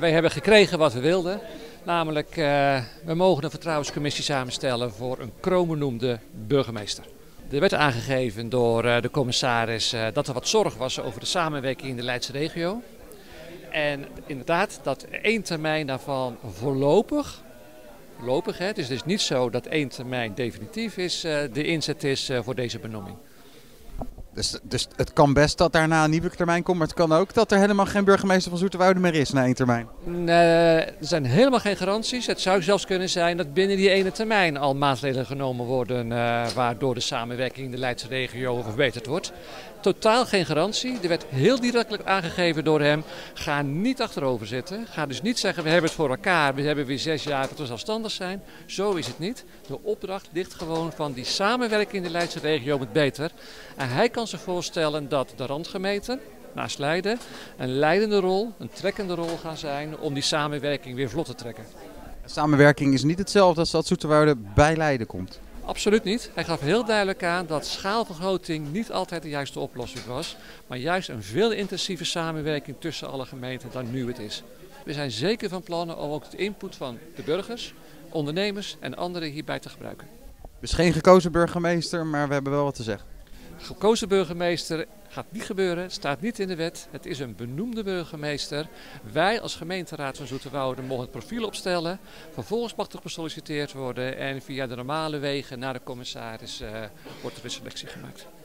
Wij hebben gekregen wat we wilden, namelijk we mogen een vertrouwenscommissie samenstellen voor een kroonbenoemde burgemeester. Er werd aangegeven door de commissaris dat er wat zorg was over de samenwerking in de Leidse regio. En inderdaad, dat 1 termijn daarvan voorlopig, hè, het is dus niet zo dat 1 termijn definitief is, de inzet is voor deze benoeming. Dus het kan best dat daarna een nieuwe termijn komt, maar het kan ook dat er helemaal geen burgemeester van Zoeterwoude meer is na 1 termijn. Er zijn helemaal geen garanties. Het zou zelfs kunnen zijn dat binnen die ene termijn al maatregelen genomen worden waardoor de samenwerking in de Leidse regio verbeterd wordt. Totaal geen garantie. Er werd heel direct aangegeven door hem, ga niet achterover zitten. Ga dus niet zeggen we hebben het voor elkaar, we hebben weer 6 jaar dat we zelfstandig zijn. Zo is het niet. De opdracht ligt gewoon van die samenwerking in de Leidse regio moet beter. En hij kan zich voorstellen dat de randgemeenten naast Leiden een leidende rol, een trekkende rol gaan zijn om die samenwerking weer vlot te trekken. Samenwerking is niet hetzelfde als dat Zoeterwoude bij Leiden komt. Absoluut niet. Hij gaf heel duidelijk aan dat schaalvergroting niet altijd de juiste oplossing was, maar juist een veel intensieve samenwerking tussen alle gemeenten dan nu het is. We zijn zeker van plan om ook de input van de burgers, ondernemers en anderen hierbij te gebruiken. Dus geen gekozen burgemeester, maar we hebben wel wat te zeggen. Gekozen burgemeester gaat niet gebeuren, het staat niet in de wet. Het is een benoemde burgemeester. Wij als gemeenteraad van Zoeterwoude mogen het profiel opstellen. Vervolgens mag er gesolliciteerd worden en via de normale wegen naar de commissaris wordt er een selectie gemaakt.